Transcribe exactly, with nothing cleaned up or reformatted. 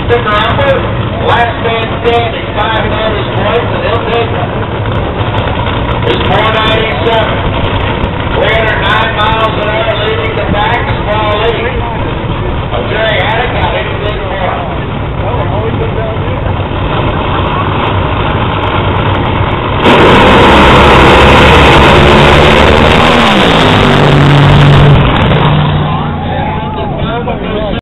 stick around with last man standing, five and on his points, and he'll take it. It's four ninety-seven.